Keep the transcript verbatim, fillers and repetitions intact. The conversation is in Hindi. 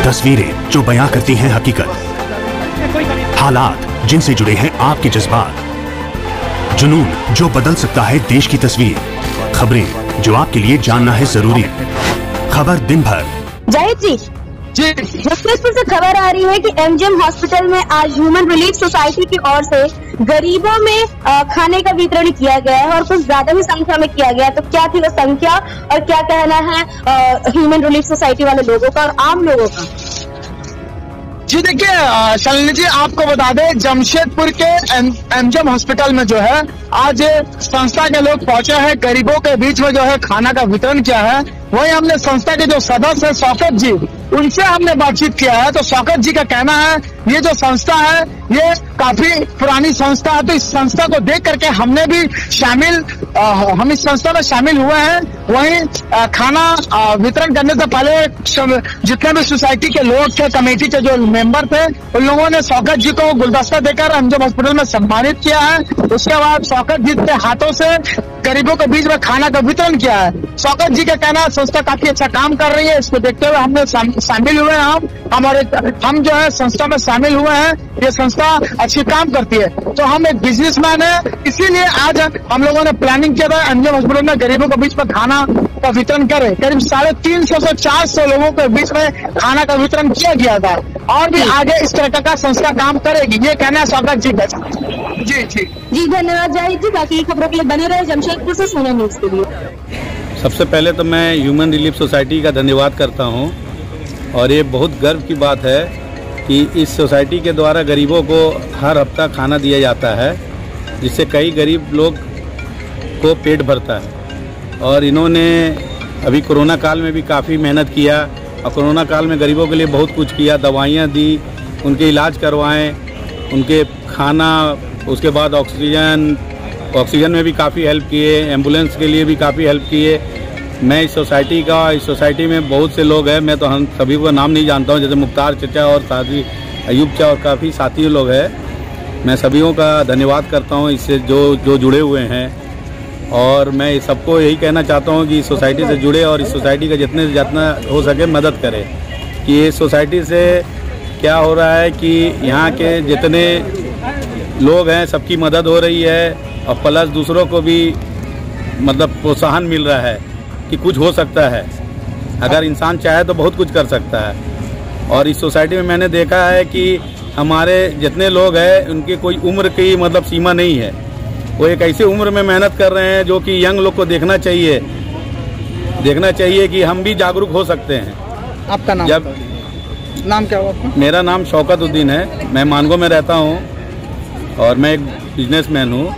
तस्वीरें जो बयां करती हैं हकीकत, हालात जिनसे जुड़े हैं आपके जज्बात, जुनून जो बदल सकता है देश की तस्वीर, खबरें जो आपके लिए जानना है जरूरी। खबर दिन भर। जाहिद जी जी जसप्रीतपुर से खबर आ रही है कि एमजीएम हॉस्पिटल में आज ह्यूमन रिलीफ सोसाइटी की ओर से गरीबों में खाने का वितरण किया गया है और कुछ ज्यादा ही संख्या में किया गया है। तो क्या थी वो संख्या और क्या कहना है ह्यूमन रिलीफ सोसाइटी वाले लोगों का और आम लोगों का? जी देखिए शालिनी जी, आपको बता दें जमशेदपुर के एमजीएम हॉस्पिटल में जो है आज संस्था के लोग पहुंचे हैं, गरीबों के बीच में जो है खाना का वितरण किया है। वही हमने संस्था के जो सदस्य है शौकत जी, उनसे हमने बातचीत किया है। तो शौकत जी का कहना है ये जो संस्था है ये काफी पुरानी संस्था है, तो इस संस्था को देख करके हमने भी शामिल आ, हम इस संस्था में शामिल हुए हैं। वहीं आ, खाना आ, वितरण करने से पहले जितने भी सोसाइटी के लोग थे, कमेटी के जो मेंबर थे, उन लोगों ने शौकत जी को गुलदस्ता देकर एमजीएम हॉस्पिटल में सम्मानित किया है। उसके बाद शौकत जी के हाथों से गरीबों के बीच में खाना का वितरण किया है। शौकत जी का कहना है संस्था काफी अच्छा काम कर रही है, इसको देखते हुए हमने शामिल हुए हैं। हम हमारे हम जो है संस्था में शामिल हुए हैं। ये संस्था अच्छी काम करती है। तो हम एक बिजनेसमैन है, इसीलिए आज हम लोगों ने प्लानिंग किया था एमजीएम हॉस्पिटल में गरीबों के बीच में खाना का वितरण करे। करीब साढ़े तीन सौ से चार सौ लोगों के बीच में खाना का वितरण किया गया था और भी आगे इस तरह का संस्था काम करेगी, ये कहना है शौकत जी का। जी जी जी धन्यवाद जाहिद जी। बाकी खबरों के लिए बने रहे जमशेदपुर से सोना न्यूज के लिए। सबसे पहले तो मैं ह्यूमन रिलीफ सोसाइटी का धन्यवाद करता हूं और ये बहुत गर्व की बात है कि इस सोसाइटी के द्वारा गरीबों को हर हफ्ता खाना दिया जाता है, जिससे कई गरीब लोग को पेट भरता है। और इन्होंने अभी कोरोना काल में भी काफ़ी मेहनत किया और कोरोना काल में गरीबों के लिए बहुत कुछ किया, दवाइयाँ दी, उनके इलाज करवाएं, उनके खाना, उसके बाद ऑक्सीजन ऑक्सीजन में भी काफ़ी हेल्प किए, एम्बुलेंस के लिए भी काफ़ी हेल्प किए। मैं इस सोसाइटी का इस सोसाइटी में बहुत से लोग हैं, मैं तो हम सभी को नाम नहीं जानता हूं, जैसे मुख्तार चचा और साथी अयूब चा और काफ़ी साथी लोग हैं। मैं सभी का धन्यवाद करता हूं इससे जो जो जुड़े हुए हैं। और मैं सबको यही कहना चाहता हूं कि इस सोसाइटी से जुड़े और इस सोसाइटी का जितने जितना हो सके मदद करें। कि इस सोसाइटी से क्या हो रहा है कि यहाँ के जितने लोग हैं सबकी मदद हो रही है और प्लस दूसरों को भी मतलब प्रोत्साहन मिल रहा है कि कुछ हो सकता है, अगर इंसान चाहे तो बहुत कुछ कर सकता है। और इस सोसाइटी में मैंने देखा है कि हमारे जितने लोग हैं उनकी कोई उम्र की मतलब सीमा नहीं है, वो एक ऐसी उम्र में मेहनत कर रहे हैं जो कि यंग लोग को देखना चाहिए देखना चाहिए कि हम भी जागरूक हो सकते हैं। आपका नाम जब नाम क्या हुआ आपका? मेरा नाम शौकत उद्दीन है, मैं मानगो में रहता हूँ और मैं एक बिजनेसमैन हूँ।